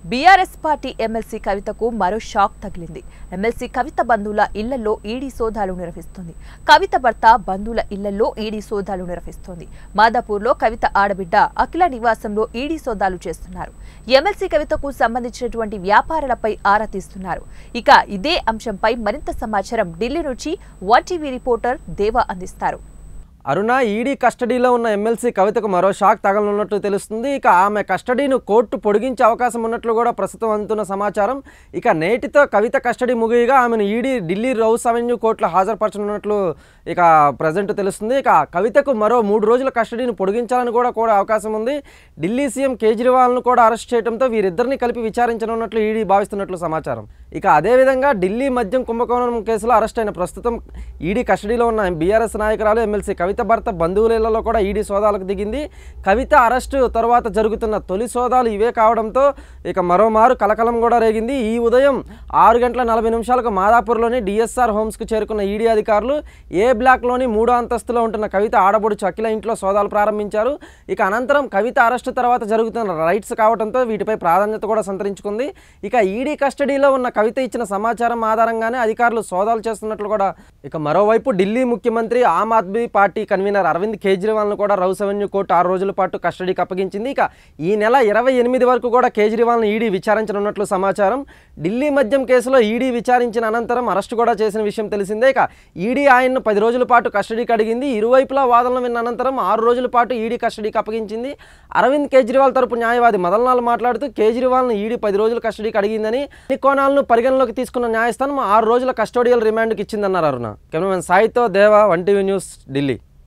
BRS party MLC కవితకు మరో shock తగిలింది. ఎమ్మెల్సీ కవిత బంధువుల ఇళ్లలో ఈడీ సోదాలు నిర్వహిస్తోంది. కవిత భర్త బంధువుల ఇళ్లలో ఈడీ సోదాలు నిర్వహిస్తోంది. మాదాపూర్లో కవిత ఆడబిడ్డ అఖిల నివాసంలో ఈడీ సోదాలు చేస్తున్నారు. ఎమ్మెల్సీ కవితకు సంబంధించినటువంటి వ్యాపారాలపై ఆరా తీస్తున్నారు. ఇక ఇదే అంశంపై మరింత సమాచారం ఢిల్లీ నుంచి వన్ టీవీ రిపోర్టర్ దేవా అందిస్తారు. అరుణ ఈడీ కస్టడీలో ఉన్న ఎమ్మెల్సీ కవితకు మరో షాక్ తగలనున్నట్లు తెలుస్తుంది. ఇక ఆమె కస్టడీని కోర్టు పొడిగించే అవకాశం ఉన్నట్లు కూడా ప్రస్తుతం అందుతున్న సమాచారం. ఇక నేటితో కవిత కస్టడీ ముగియగా ఆమెను ఈడీ ఢిల్లీ రౌస్ అవెన్యూ కోర్టులో హాజరుపరచనున్నట్లు ఇక ప్రజెంట్ తెలుస్తుంది. ఇక కవితకు మరో 3 రోజుల కస్టడీని పొడిగించాలని కూడా అవకాశం ఉంది. ఢిల్లీ సీఎం కేజ్రీవాల్ను కూడా అరెస్ట్ చేయడంతో వీరిద్దరిని కలిపి విచారించనున్నట్లు ఈడీ భావిస్తున్నట్లు సమాచారం. ఇక అదేవిధంగా ఢిల్లీ మద్యం కుంభకోణం కేసులో అరెస్ట్ అయిన ప్రస్తుతం ఈడీ కస్టడీలో ఉన్న బీఆర్ఎస్ నాయకురాలు ఎమ్మెల్సీ కవిత భర్త బంధువులలో కూడా ఈడీ సోదాలకు దిగింది. కవిత అరెస్టు తర్వాత జరుగుతున్న తొలి సోదాలు ఇవే కావడంతో ఇక మరోమారు కలకలం కూడా రేగింది. ఈ ఉదయం 6:40 మాదాపూర్లోని డిఎస్ఆర్ హోమ్స్కు చేరుకున్న ఈడీ అధికారులు ఏ బ్లాక్లోని 3వ అంతస్తులో ఉంటున్న కవిత ఆడబొడుచు అఖిల ఇంట్లో సోదాలు ప్రారంభించారు. ఇక అనంతరం కవిత అరెస్టు తర్వాత జరుగుతున్న రైట్స్ కావడంతో వీటిపై ప్రాధాన్యత కూడా సంతరించుకుంది. ఇక ఈడీ కస్టడీలో ఉన్న కవిత ఇచ్చిన సమాచారం ఆధారంగానే అధికారులు సోదాలు చేస్తున్నట్లు కూడా. ఇక మరోవైపు ఢిల్లీ ముఖ్యమంత్రి ఆమ్ ఆద్మీ పార్టీ కన్వీనర్ అరవింద్ కేజ్రీవాల్ను కూడా రౌస్ అవెన్యూ కోర్టు 6 రోజుల పాటు కస్టడీకి అప్పగించింది. ఇక ఈ నెల 28 వరకు కూడా కేజ్రీవాల్ను ఈడీ విచారించనున్నట్లు సమాచారం. ఢిల్లీ మద్యం కేసులో ఈడీ విచారించిన అనంతరం అరెస్టు కూడా చేసిన విషయం తెలిసిందే. ఇక ఈడీ ఆయన్ను 10 రోజుల పాటు కస్టడీకి అడిగింది. ఇరువైపులా వాదనలు విన్న అనంతరం 6 రోజుల పాటు ఈడీ కస్టడీకి అప్పగించింది. అరవింద్ కేజ్రీవాల్ తరపు న్యాయవాది మదన్లాల్ మాట్లాడుతూ కేజ్రీవాల్ను ఈడీ 10 రోజుల కస్టడీకి అడిగిందని, అన్ని కోణాలను పరిగణలోకి తీసుకున్న న్యాయస్థానం 6 రోజుల కస్టోడియల్ రిమాండ్కి ఇచ్చిందన్నారు. అరుణ కెమెరామెన్ సాయితో దేవా, వన్ టీవీ న్యూస్, ఢిల్లీ.